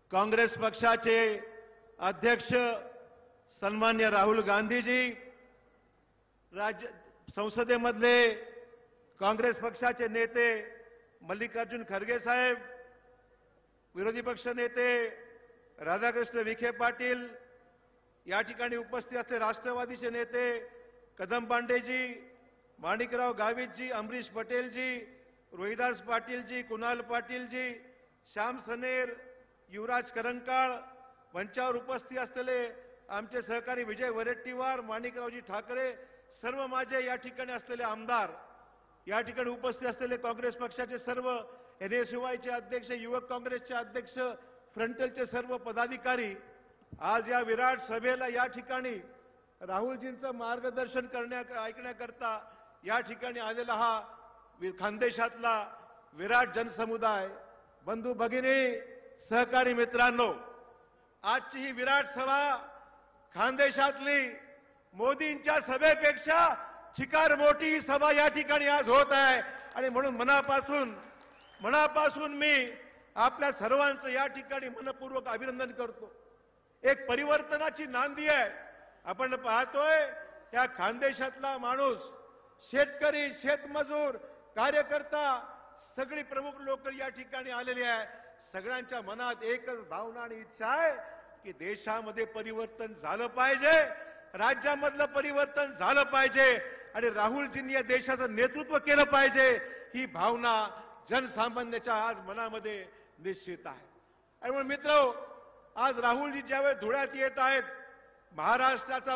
काँग्रेस पक्षाचे अध्यक्ष सन्मान्य राहुल गांधीजी, राज्य संसदेमधले काँग्रेस पक्षाचे नेते मल्लिकार्जुन खरगे साहेब, विरोधी पक्ष नेते राधाकृष्ण विखे पाटील, या ठिकाणी उपस्थित असलेले राष्ट्रवादीचे नेते कदम पांडेजी, माणिकराव गावितजी, अमरीश पटेलजी, रोहिदास पाटीलजी, कुणाल पाटीलजी, श्याम सनेर, युवराज करंकाळ, मंचावर उपस्थित असलेले आमचे सहकारी विजय वडेट्टीवार, माणिकरावजी ठाकरे, सर्व माझे या ठिकाणी असलेले आमदार, या ठिकाणी उपस्थित असलेले काँग्रेस पक्षाचे सर्व NSUIचे अध्यक्ष, युवक काँग्रेसचे अध्यक्ष, फ्रंटलचे सर्व पदाधिकारी, आज या विराट सभेला या ठिकाणी राहुलजींचं मार्गदर्शन ऐकण्याकरता या ठिकाणी आलेला हा खानदेशातला विराट जनसमुदाय, बंधू भगिनी, सहकारी मित्रांनो, आजची ही विराट सभा खानदेशातली मोदींच्या सभेपेक्षा चिकार मोठी सभा या ठिकाणी आज होत आहे आणि म्हणून मनापासून मी आपल्या सर्वांचं या ठिकाणी मनपूर्वक अभिनंदन करतो. एक परिवर्तनाची नांदी आहे. आपण पाहतोय या खानदेशातला माणूस, शेतकरी, शेतमजूर, कार्यकर्ता, सगळी प्रमुख लोक या ठिकाणी आलेले आहे. सगळ्यांच्या मनात एकच भावना आणि इच्छा आहे की देशामध्ये परिवर्तन झालं पाहिजे, राज्यामधलं परिवर्तन झालं पाहिजे आणि राहुलजींनी या देशाचं नेतृत्व केलं पाहिजे, ही भावना जनसामान्याच्या आज मनामध्ये निश्चित आहे. आणि म्हणून मित्रहो, आज राहुलजी ज्यावेळेस धुळ्यात येत आहेत, महाराष्ट्राचा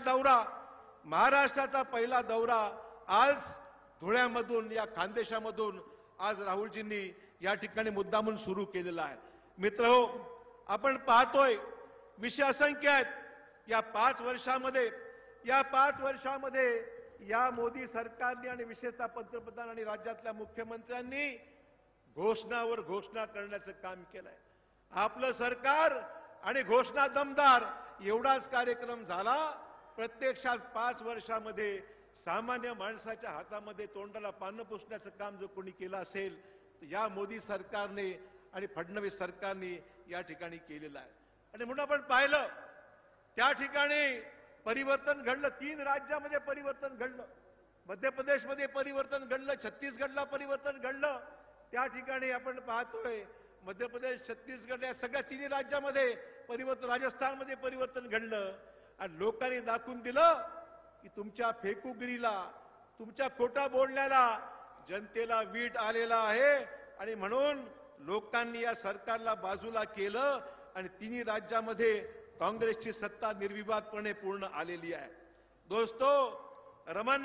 पहिला दौरा आज धुळ्यामधून, या खानदेशामधून आज राहुलजींनी या ठिकाणी मुद्दामून सुरू केलेला आहे. मित्रहो, आपण पाहतोय विषय असंख्य आहेत. या 5 वर्षामध्ये या मोदी सरकारने आणि विशेषतः पंतप्रधान आणि राज्यातल्या मुख्यमंत्र्यांनी घोषणावर घोषणा करण्याचं काम केलंय. आपलं सरकार आणि घोषणा दमदार एवढाच कार्यक्रम झाला. प्रत्यक्षात 5 वर्षामध्ये सामान्य माणसाच्या हातामध्ये तोंडाला पानं पुसण्याचं काम जो कोणी केलं असेल तर या मोदी सरकारने आणि फडणवीस सरकारने या ठिकाणी केलेलं आहे. आणि म्हणून आपण पाहिलं त्या ठिकाणी परिवर्तन घडलं. 3 राज्यामध्ये परिवर्तन घडलं. मध्य प्रदेशमध्ये परिवर्तन घडलं, छत्तीसगडला परिवर्तन घडलं. त्या ठिकाणी आपण पाहतोय मध्य प्रदेश, छत्तीसगड या सगळ्या 3 राज्यामध्ये परिवर्तन, राजस्थानमध्ये परिवर्तन घडलं. आणि लोकांनी दाखवून दिलं की तुमच्या फेकूगिरीला, तुमच्या खोटा बोलण्याला जनतेला वीट आलेला आहे. आणि म्हणून लोकांनी या सरकारला बाजूला केलं आणि 3 राज्यामध्ये काँग्रेसची सत्ता निर्विवादपणे पूर्ण आलेली आहे. दोस्तो, रमन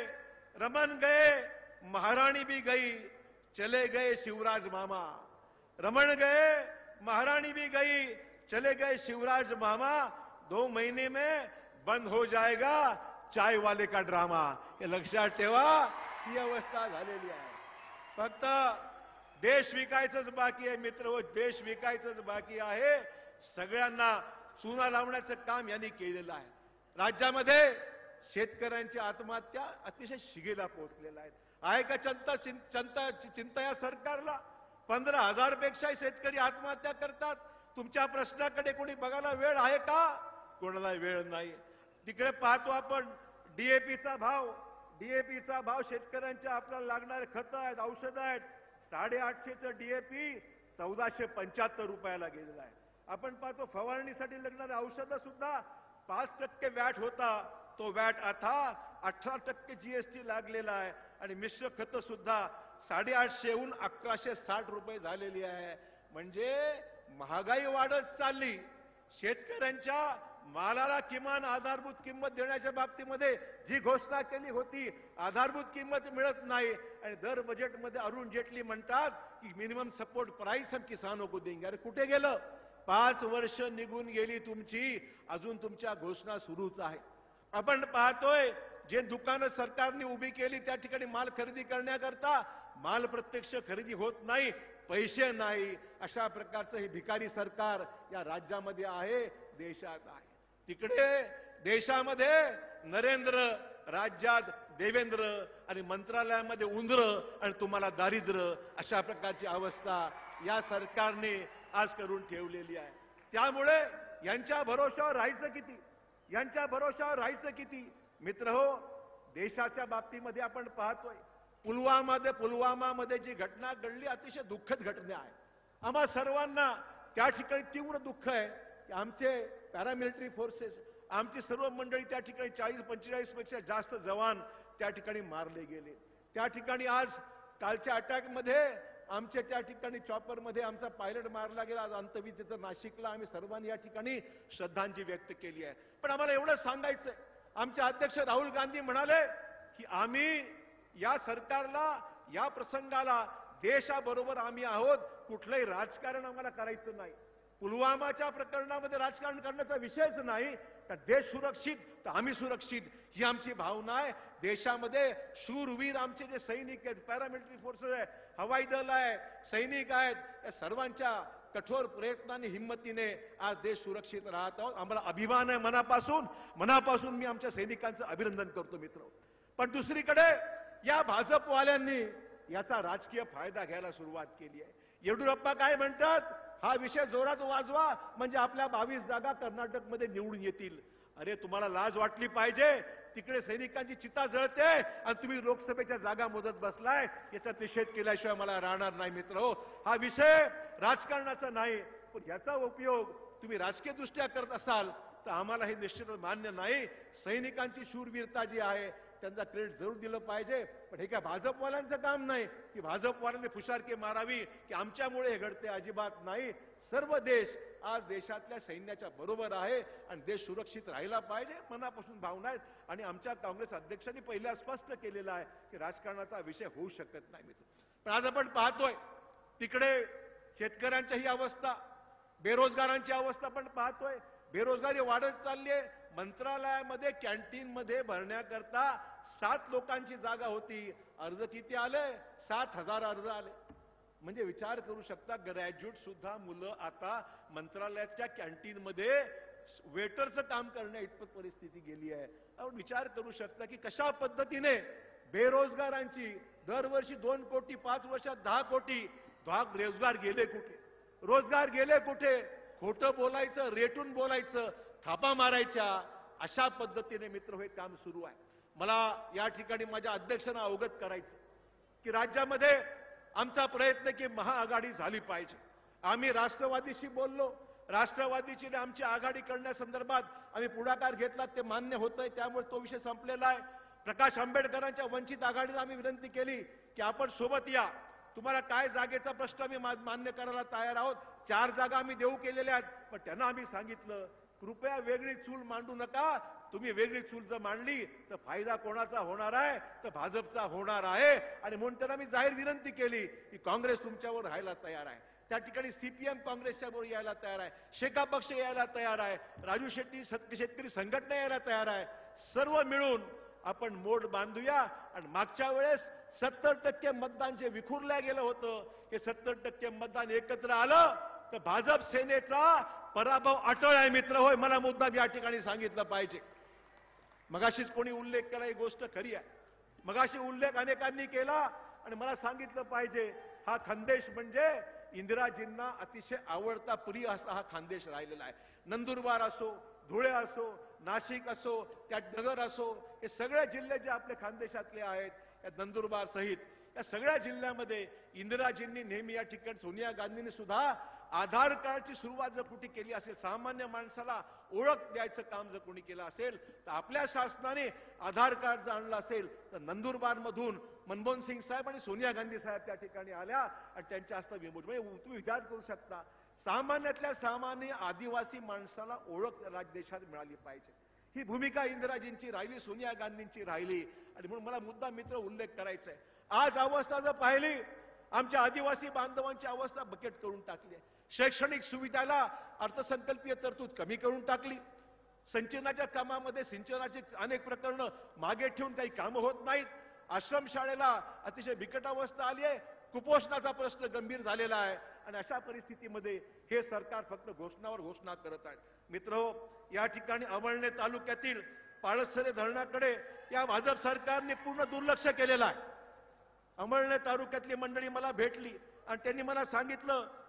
गए महारानी भी गई, चले गए शिवराज मामा. रमन गए महारानी भी गई, चले गए शिवराज मामा. 2 महीने में बंद हो जाएगा चाय वाले का ड्रामा. हे लक्षात ठेवा, ही अवस्था झालेली आहे. फक्त देश विकायचंच बाकी आहे मित्र, देश विकायचंच बाकी आहे. सगळ्यांना चुना लावण्याचं काम यांनी केलेलं आहे. राज्यामध्ये शेतकऱ्यांची आत्महत्या अतिशय शिगेला पोहोचलेल्या आहेत. आहे का चिंता या सरकारला? 15,000 पेक्षा शेतकरी आत्महत्या करतात. तुमच्या प्रश्नाकडे कोणी बघायला वेळ आहे का? कोणाला वेळ नाही. तिकडे पाहतो आपण डीएपीचा भाव शेतकऱ्यांच्या आपल्याला लागणारे खतं आहेत, औषधं आहेत. 850चं डीएपी 1475 रुपयाला गेलेलं आहे. आपण पाहतो फवारणीसाठी लागणारे औषधं सुद्धा 5% वॅट होता, तो वॅट आता 18% जीएसटी लागलेला आहे. आणि मिश्र खतं सुद्धा 850हून 1160 रुपये झालेली आहे. म्हणजे महागाई वाढत चालली. शेतकऱ्यांच्या मालाला किमान आधारभूत किंमत देण्याच्या बाबतीमध्ये जी घोषणा केली होती, आधारभूत किंमत मिळत नाही. आणि दर बजेटमध्ये अरुण जेटली म्हणतात की मिनिमम सपोर्ट प्राइस हम किसानों को देंगे. अरे कुठे गेलं? 5 वर्ष निघून गेली तुमची, अजून तुमच्या घोषणा सुरूच आहे. आपण पाहतोय जे दुकानं सरकारने उभी केली त्या ठिकाणी माल खरेदी करण्याकरता माल प्रत्यक्ष खरेदी होत नाही, पैसे नाही. अशा प्रकारचं हे भिकारी सरकार या राज्यामध्ये आहे, देशात आहे. तिकडे देशामध्ये नरेंद्र, राज्यात देवेंद्र आणि मंत्रालयामध्ये उंदर आणि तुम्हाला दारिद्र्य, अशा प्रकारची अवस्था या सरकारने आज करून ठेवलेली आहे. त्यामुळे यांच्या भरोशावर राहायचं किती, यांच्या भरोशावर राहायचं किती? मित्रहो, देशाच्या बाबतीमध्ये आपण पाहतोय पुलवामामध्ये जी घटना घडली अतिशय दुःखद घटना आहे. आम्हा सर्वांना त्या ठिकाणी तीव्र दुःख आहे की आमचे पॅरामिलिटरी फोर्सेस, आमची सर्व मंडळी त्या ठिकाणी 40-45 पेक्षा जास्त जवान त्या ठिकाणी मारले गेले. त्या ठिकाणी आज कालच्या अटॅकमध्ये आमचे त्या ठिकाणी चॉपरमध्ये आमचा पायलट मारला गेला. आज अंतविधीचं नाशिकला आम्ही सर्वांनी या ठिकाणी श्रद्धांजली व्यक्त केली आहे. पण आम्हाला एवढं सांगायचंय, आमचे अध्यक्ष राहुल गांधी म्हणाले की आम्ही या सरकारला, या प्रसंगाला देशाबरोबर आम्ही आहोत, कुठलंही राजकारण आम्हाला करायचं नाही. पुलवामाच्या प्रकरणामध्ये राजकारण करण्याचा विषयच नाही. तर देश सुरक्षित तर आम्ही सुरक्षित, ही आमची भावना आहे. देशामध्ये शूरवीर आमचे जे सैनिक आहेत, पॅरामिलिटरी फोर्सेस आहे, हवाई दल आहे, सैनिक आहेत, या सर्वांच्या कठोर प्रयत्नांनी, हिंमतीने आज देश सुरक्षित राहत आहोत. आम्हाला अभिमान आहे. मनापासून मी आमच्या सैनिकांचं अभिनंदन करतो मित्र. पण दुसरीकडे या भाजपवाल्यांनी याचा राजकीय फायदा घ्यायला सुरुवात केली आहे. येडियुरप्पा काय म्हणतात, हा विषय जोरात वाजवा म्हणजे आपल्या 22 जागा कर्नाटकमध्ये निवडून येतील. अरे, तुम्हाला लाज वाटली पाहिजे. तिकडे सैनिकांची चिता जळते आणि तुम्ही लोकसभेच्या जागा मोजत बसलाय. याचा निषेध केल्याशिवाय मला राहणार नाही मित्र. हा विषय राजकारणाचा नाही, पण याचा उपयोग तुम्ही राजकीय दृष्ट्या करत असाल तर आम्हाला हे निश्चितच मान्य नाही. सैनिकांची शूरवीरता जी आहे त्यांचा क्रेडिट जरूर दिलं पाहिजे. पण हे काय भाजपवाल्यांचं काम नाही की भाजपवाल्यांनी फुशारकी मारावी की आमच्यामुळे हे घडते. अजिबात नाही. सर्व देश आज देशातल्या सैन्याच्या बरोबर आहे आणि देश सुरक्षित राहिला पाहिजे, मनापासून भावना आहेत. आणि आमच्या काँग्रेस अध्यक्षांनी पहिल्या स्पष्ट केलेलं आहे की राजकारणाचा विषय होऊ शकत नाही मित्र. पण आज आपण पाहतोय तिकडे शेतकऱ्यांची ही अवस्था, बेरोजगारांची अवस्था पण पाहतोय. बेरोजगारी वाढत चालली आहे. मंत्रालयामध्ये कॅन्टीनमध्ये भरण्याकरता 7 लोकांची जागा होती. अर्ज किती आले? 7,000 अर्ज आले. म्हणजे विचार करू शकता, ग्रॅज्युएट सुद्धा मुलं आता मंत्रालयाच्या कॅन्टीनमध्ये वेटरचं काम करण्या इतपत परिस्थिती गेली आहे. आपण विचार करू शकता की कशा पद्धतीने बेरोजगारांची दरवर्षी 2 कोटी, 5 वर्षात 10 कोटी रोजगार गेले कुठे? रोजगार गेले कुठे? खोटं बोलायचं, रेटून बोलायचं, थापा मारायच्या, अशा पद्धतीने मित्र हे काम सुरू आहे. मला या ठिकाणी माझ्या अध्यक्षांना अवगत करायचं की राज्यामध्ये आमचा प्रयत्न की महाआघाडी झाली पाहिजे. आम्ही राष्ट्रवादीशी बोललो. राष्ट्रवादीची आमची आघाडी करण्यासंदर्भात आम्ही पुढाकार घेतला, ते मान्य होतंय. त्यामुळे तो विषय संपलेला आहे. प्रकाश आंबेडकरांच्या वंचित आघाडीला आम्ही विनंती केली की आपण सोबत या. तुम्हाला काय जागेचा प्रश्न आम्ही मान्य करायला तयार आहोत. 4 जागा आम्ही देऊ केलेल्या आहेत. पण त्यांना आम्ही सांगितलं, कृपया वेगळी चूल मांडू नका. तुम्ही वेगळी चूल जर मांडली तर फायदा कोणाचा होणार आहे? तर भाजपचा होणार आहे. आणि म्हणून त्यांना मी जाहीर विनंती केली की काँग्रेस तुमच्यावर राहायला तयार आहे. त्या ठिकाणी सीपीएम काँग्रेसच्या बरोबर यायला तयार आहे, शेका पक्ष यायला तयार आहे, राजू शेट्टी शेतकरी संघटना यायला तयार आहे. सर्व मिळून आपण मोड बांधूया. आणि मागच्या वेळेस 70% मतदान जे विखुरल्या गेलं होतं, हे 70% मतदान एकत्र आलं तर भाजप सेनेचा पराभव अटळ आहे मित्र. होय, मला मुद्दाम या ठिकाणी सांगितलं पाहिजे. मगाशीच कोणी उल्लेख केला, ही गोष्ट खरी आहे. मगाशी उल्लेख अनेकांनी केला आणि मला सांगितलं पाहिजे, हा खानदेश म्हणजे इंदिराजींना अतिशय आवडता प्रिय असा हा खानदेश राहिलेला आहे. नंदुरबार असो, धुळे असो, नाशिक असो, त्या नगर असो, हे सगळे जिल्हे जे आपले खानदेशातले आहेत, या नंदुरबार सहित या सगळ्या जिल्ह्यामध्ये इंदिराजींनी नेहमी या ठिकाणी, सोनिया गांधींनी सुद्धा आधार कार्डची सुरुवात जर कुठे केली असेल, सामान्य माणसाला ओळख द्यायचं काम जर कोणी केलं असेल, तर आपल्या शासनाने आधार कार्ड जर आणलं असेल तर नंदुरबारमधून मनमोहन सिंग साहेब आणि सोनिया गांधी साहेब त्या ठिकाणी आल्या आणि त्यांच्या हस्ते विमोचन. म्हणजे तुम्ही विचार करू शकता, सामान्यातल्या सामान्य आदिवासी माणसाला ओळख देशात मिळाली पाहिजे. ही भूमिका इंदिराजींची राहिली, सोनिया गांधींची राहिली. आणि म्हणून मला मुद्दा मित्र उल्लेख करायचा आहे. आज अवस्था जर पाहिली, आमच्या आदिवासी बांधवांची अवस्था बकेट करून टाकली आहे. शैक्षणिक सुविधाला अर्थसंकल्पीय तरतूद कमी करून टाकली. सिंचनाच्या कामामध्ये सिंचनाची अनेक प्रकरणं मागे ठेवून काही कामं होत नाहीत. आश्रमशाळेला अतिशय बिकट अवस्था आली आहे. कुपोषणाचा प्रश्न गंभीर झालेला आहे. आणि अशा परिस्थितीमध्ये हे सरकार फक्त घोषणावर घोषणा करत आहे. मित्रहो, या ठिकाणी अमळनेर तालुक्यातील पाळसरे धरणाकडे या भाजप सरकारने पूर्ण दुर्लक्ष केलेलं आहे. अमळनेर तालुक्यातली मंडळी मला भेटली आणि त्यांनी मला सांगितलं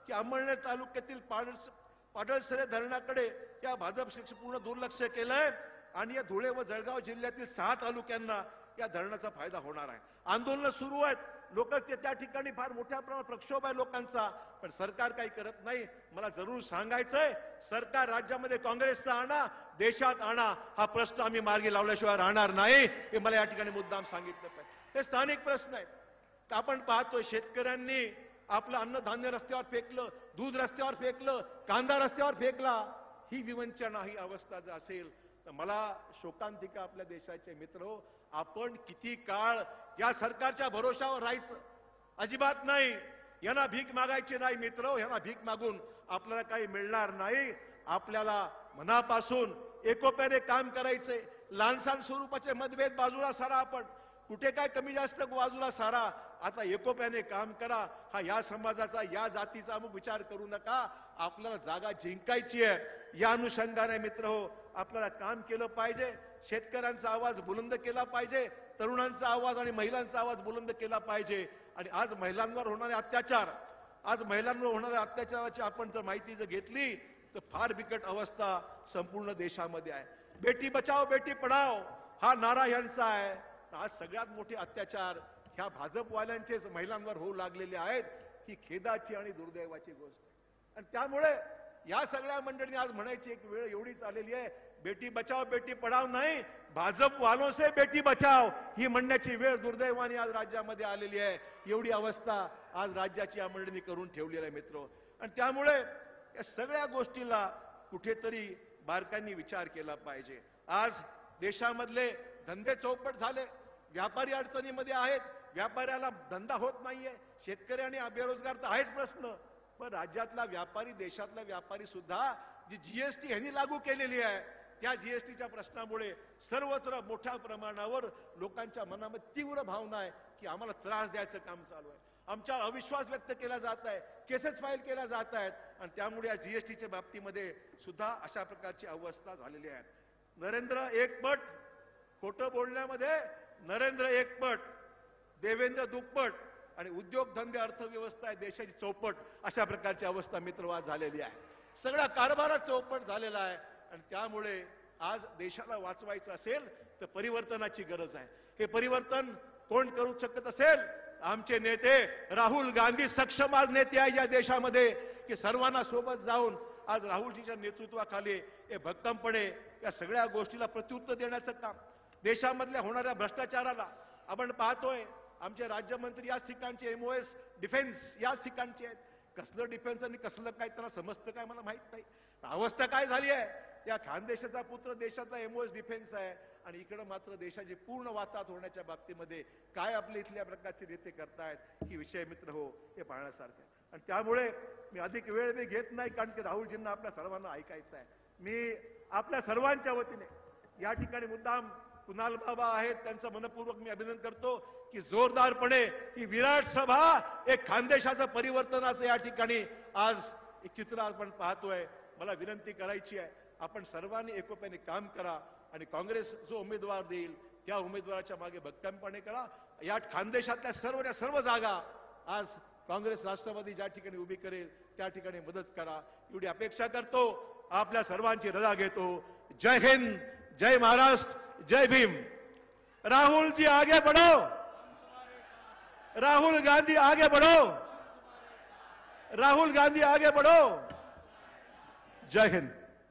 की अंमळनेर तालुक्यातील पाडळसरे धरणाकडे या भाजप पक्षाने पूर्ण दुर्लक्ष केलंय आणि या धुळे व जळगाव जिल्ह्यातील 6 तालुक्यांना या धरणाचा फायदा होणार आहे. आंदोलन सुरू आहेत, लोक त्या ठिकाणी फार मोठ्या प्रमाणात प्रक्षोभ आहे लोकांचा, पण सरकार काही करत नाही. मला जरूर सांगायचंय, सरकार राज्यामध्ये काँग्रेसचा आणा, देशात आणा, हा प्रश्न आम्ही मार्गी लावल्याशिवाय राहणार नाही, हे मला या ठिकाणी मुद्दाम सांगितलं पाहिजे. हे स्थानिक प्रश्न आहेत. आपण पाहतोय शेतकऱ्यांनी आपलं अन्नधान्य रस्त्यावर फेकलं, दूध रस्त्यावर फेकलं, कांदा रस्त्यावर फेकला. ही विवंचना, ही अवस्था जर असेल तर मला शोकांतिका आपल्या देशाचे मित्र, आपण किती काळ या सरकारच्या भरोशावर राहायचं? अजिबात नाही. यांना भीक मागायची नाही मित्र, यांना भीक मागून आपल्याला काही मिळणार नाही. आपल्याला मनापासून एकोप्याने काम करायचे. लहानसहान स्वरूपाचे मतभेद बाजूला सारा, आपण कुठे काय कमी जास्त बाजूला सारा. आता एकोप्याने काम करा. हा या समाजाचा, या जातीचा अमुक विचार करू नका. आपल्याला जागा जिंकायची आहे. या अनुषंगाने मित्र हो, आपल्याला काम केलं पाहिजे. शेतकऱ्यांचा आवाज बुलंद केला पाहिजे, तरुणांचा आवाज आणि महिलांचा आवाज बुलंद केला पाहिजे. आणि आज महिलांवर होणारे अत्याचाराची आपण जर माहिती जर घेतली तर फार बिकट अवस्था संपूर्ण देशामध्ये आहे. बेटी बचाओ बेटी पढाओ हा नारा यांचा आहे. आज सगळ्यात मोठे अत्याचार ह्या भाजपवाल्यांचेच महिलांवर होऊ लागलेले आहेत. ही खेदाची आणि दुर्दैवाची गोष्ट आहे. आणि त्यामुळे या सगळ्या मंडळींनी आज म्हणायची एक वेळ एवढीच आलेली आहे, बेटी बचाओ बेटी पढाओ नाही, भाजप वालों से बेटी बचाओ ही म्हणण्याची वेळ दुर्दैवाने आज राज्यामध्ये आलेली आहे. एवढी अवस्था आज राज्याची या मंडळींनी करून ठेवलेली आहे मित्र. आणि त्यामुळे या सगळ्या गोष्टीला कुठेतरी बारकांनी विचार केला पाहिजे. आज देशामधले धंदे चौपट झाले, व्यापारी अडचणीमध्ये आहेत, व्यापाऱ्याला धंदा होत नाहीये, शेतकरी आणि बेरोजगार तर आहेच प्रश्न. पण राज्यातला व्यापारी, देशातला व्यापारी सुद्धा जी जीएसटी ह्यांनी लागू केलेली आहे, त्या जीएसटीच्या प्रश्नामुळे सर्वत्र मोठ्या प्रमाणावर लोकांच्या मनामध्ये तीव्र भावना आहे की आम्हाला त्रास द्यायचं काम चालू आहे, आमच्यावर अविश्वास व्यक्त केला जात आहे, केसेस फाईल केल्या जात आहेत. आणि त्यामुळे या जीएसटीच्या बाबतीमध्ये सुद्धा अशा प्रकारची अवस्था झालेली आहे. नरेंद्र एकपट, खोटं बोलण्यामध्ये नरेंद्र एकपट, देवेंद्र दुप्पट आणि उद्योगधंदे, अर्थव्यवस्था आहे देशाची चौपट, अशा प्रकारची अवस्था मित्रवाद झालेली आहे. सगळा कारभारात चौपट झालेला आहे. आणि त्यामुळे आज देशाला वाचवायचं असेल तर परिवर्तनाची गरज आहे. हे परिवर्तन कोण करू शकत असेल? आमचे नेते राहुल गांधी सक्षम आज नेते आहे या देशामध्ये, की सर्वांना सोबत जाऊन आज राहुलजीच्या नेतृत्वाखाली हे भक्कमपणे या सगळ्या गोष्टीला प्रत्युत्तर देण्याचं काम, देशामधल्या होणाऱ्या भ्रष्टाचाराला आपण पाहतोय. आमचे राज्यमंत्री याच ठिकाणचे, एमओएस डिफेन्स याच ठिकाणचे आहेत. कसलं डिफेन्स आणि कसलं काय त्यांना समजतं काय मला माहित नाही. अवस्था काय झाली आहे, या खानदेशाचा पुत्र देशाचा एमओएस डिफेन्स आहे आणि इकडे मात्र देशाची पूर्ण वाताहत होण्याच्या बाबतीमध्ये काय आपले इथल्या प्रकारचे नेते करतायत, ही विषय मित्र हो हे पाहण्यासारखं आहे. आणि त्यामुळे मी अधिक वेळ मी घेत नाही, कारण की राहुलजींना आपल्या सर्वांना ऐकायचं आहे. मी आपल्या सर्वांच्या वतीने या ठिकाणी मुद्दाम कुणाल बाबा आहेत त्यांचं मनपूर्वक मी अभिनंदन करतो की जोरदारपणे ही विराट सभा एक खानदेशाचं परिवर्तनाचं या ठिकाणी आज एक चित्र आपण पाहतोय. मला विनंती करायची आहे, आपण सर्वांनी एकोप्याने काम करा आणि काँग्रेस जो उमेदवार देईल त्या उमेदवाराच्या मागे भक्कमपणे करा. या खानदेशातल्या सर्व जागा आज काँग्रेस राष्ट्रवादी ज्या ठिकाणी उभी करेल त्या ठिकाणी मदत करा, एवढी अपेक्षा करतो. आपल्या सर्वांची रजा घेतो. जय हिंद, जय महाराष्ट्र, जय भीम. राहुल जी आगे बढ़ो, राहुल गांधी आगे बढ़ो, राहुल गांधी आगे बढ़ो. जय हिंद.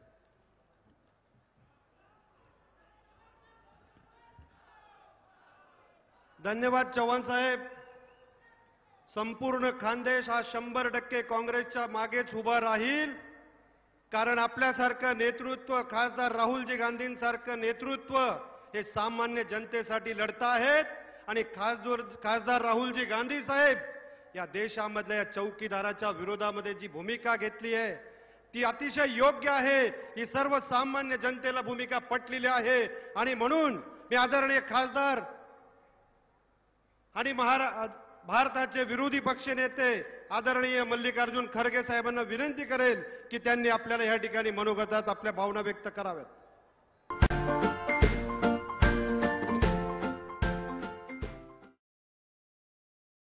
धन्यवाद चव्हाण साहेब. संपूर्ण खानदेश हा 100% काँग्रेसच्या मागेच उभा राहील, कारण आपल्यासारखं नेतृत्व, खासदार राहुलजी गांधींसारखं नेतृत्व हे सामान्य जनतेसाठी लढत आहेत. आणि खासदार राहुलजी गांधी साहेब या देशामधल्या या चौकीदाराच्या विरोधामध्ये जी भूमिका घेतली आहे ती अतिशय योग्य आहे. ही सर्वसामान्य जनतेला भूमिका पटलेली आहे. आणि म्हणून मी आदरणीय खासदार आणि भारताचे विरोधी पक्षनेते आदरणीय मल्लिकार्जुन खरगे साहेबांना विनंती करेल की त्यांनी आपल्याला या ठिकाणी मनोगतात आपल्या भावना व्यक्त कराव्यात.